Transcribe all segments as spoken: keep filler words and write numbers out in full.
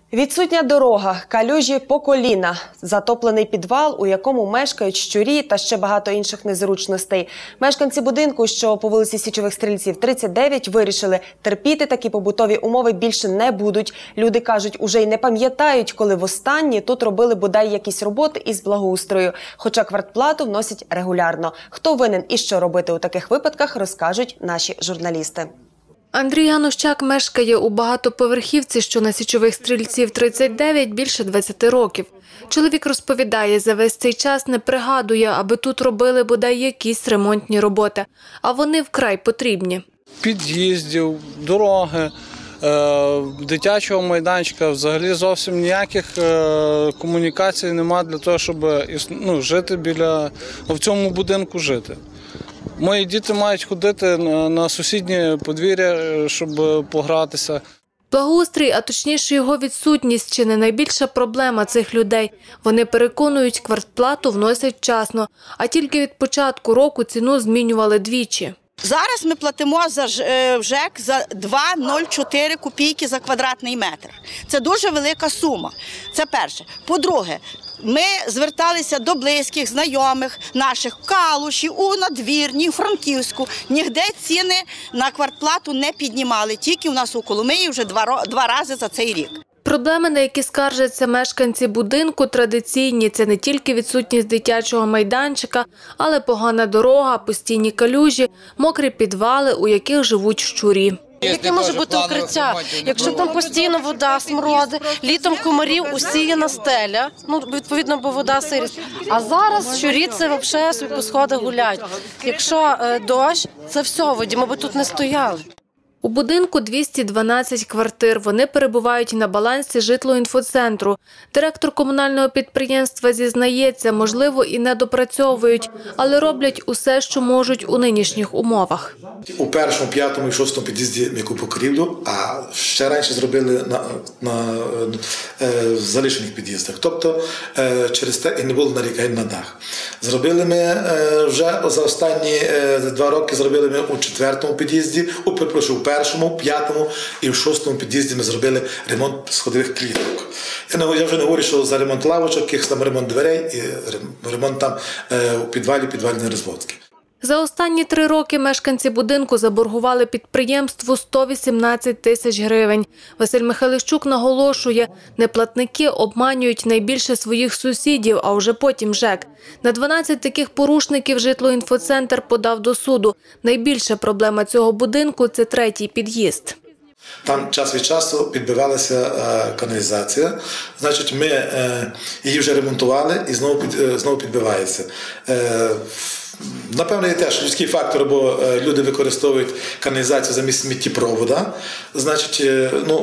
Відсутня дорога, калюжі по коліна, затоплений підвал, у якому мешкають щурі та ще багато інших незручностей. Мешканці будинку, що по вулиці Січових Стрільців, тридцять дев'ять, вирішили, терпіти такі побутові умови більше не будуть. Люди кажуть, уже й не пам'ятають, коли востаннє тут робили бодай якісь роботи із благоустрою. Хоча квартплату вносять регулярно. Хто винен і що робити у таких випадках, розкажуть наші журналісти. Андрій Ганущак мешкає у багатоповерхівці, що на Січових Стрільців тридцять дев'ять, більше двадцяти років. Чоловік розповідає, за весь цей час не пригадує, аби тут робили бодай якісь ремонтні роботи. А вони вкрай потрібні. Під'їздів, дороги, дитячого майданчика, взагалі зовсім ніяких комунікацій немає для того, щоб ну, жити біля, в цьому будинку жити. Мої діти мають ходити на сусіднє подвір'я, щоб погратися. Благоустрій, а точніше його відсутність, чи не найбільша проблема цих людей. Вони переконують, квартплату вносять вчасно, а тільки від початку року ціну змінювали двічі. Зараз ми платимо за ЖЕК за два нуль чотири копійки за квадратний метр. Це дуже велика сума. Це перше. По-друге, ми зверталися до близьких, знайомих наших в Калуші, у Надвірні, у Франківську. Ніде ціни на квартплату не піднімали, тільки у нас у Коломиї вже два, два рази за цей рік. Проблеми, на які скаржаться мешканці будинку, традиційні. Це не тільки відсутність дитячого майданчика, але погана дорога, постійні калюжі, мокрі підвали, у яких живуть щурі. Яке може бути укриття, якщо там постійно вода смородить, літом комарів усіяна стеля, ну, відповідно, бо вода сирість. А зараз щурі це взагалі собі по сходах гуляють. Якщо е, дощ, це все, воді, ми б тут не стояли. У будинку двісті дванадцять квартир. Вони перебувають на балансі житлоінфоцентру. Директор комунального підприємства зізнається, можливо, і не допрацьовують, але роблять усе, що можуть у нинішніх умовах. У першому, п'ятому і шостому під'їзді ми купу покрівлю, а ще раніше зробили на, на е, залишених під'їздах. Тобто е, через те і не було нарікань на дах. Зробили ми е, вже за останні е, два роки, зробили ми у четвертому під'їзді, у, перепрошую, у першому, п'ятому і в шостому під'їзді ми зробили ремонт сходових кліток. Я, не, я вже не говорю, що за ремонт лавочок, якийсь там ремонт дверей і ремонт там е, у підвалі, підвальні розводки. За останні три роки мешканці будинку заборгували підприємству сто вісімнадцять тисяч гривень. Василь Михайлищук наголошує, неплатники обманюють найбільше своїх сусідів, а вже потім ЖЕК. На дванадцять таких порушників житлоінфоцентр подав до суду. Найбільша проблема цього будинку – це третій під'їзд. Там час від часу підбивалася е, каналізація, значить ми е, її вже ремонтували і знову, під, е, знову підбивається. Е, Напевно, є теж людський фактор, бо люди використовують каналізацію замість сміттєпровода. Значить, ну,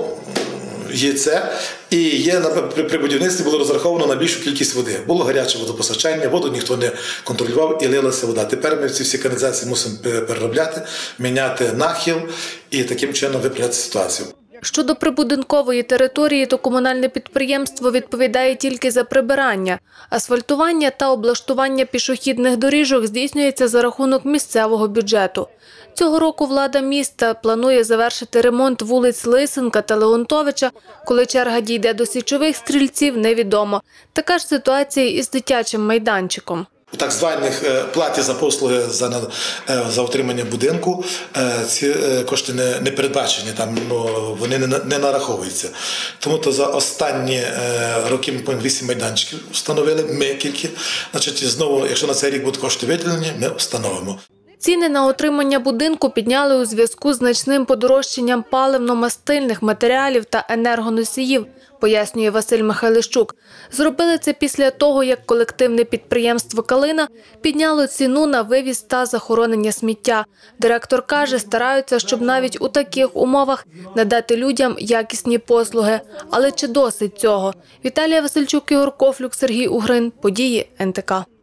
є це. І є, при будівництві було розраховано на більшу кількість води. Було гаряче водопостачання, воду ніхто не контролював і лилася вода. Тепер ми ці всі каналізації мусимо переробляти, міняти нахил і таким чином виправляти ситуацію. Щодо прибудинкової території, то комунальне підприємство відповідає тільки за прибирання. Асфальтування та облаштування пішохідних доріжок здійснюється за рахунок місцевого бюджету. Цього року влада міста планує завершити ремонт вулиць Лисенка та Леонтовича. Коли черга дійде до Січових Стрільців, невідомо. Така ж ситуація і з дитячим майданчиком. У так званих платі за послуги за, за утримання будинку ці кошти не, не передбачені, там, ну, вони не, не нараховуються. Тому то за останні роки ми повинні вісім майданчиків встановили, ми тільки. Значить, знову, якщо на цей рік будуть кошти виділені, ми встановимо. Ціни на отримання будинку підняли у зв'язку з значним подорожчанням паливно-мастильних матеріалів та енергоносіїв, пояснює Василь Михайлищук. Зробили це після того, як колективне підприємство «Калина» підняло ціну на вивіз та захоронення сміття. Директор каже, стараються, щоб навіть у таких умовах надати людям якісні послуги. Але чи досить цього? Віталія Васильчук, Ігор Кофлюк, Сергій Угрин. Події ен те ка.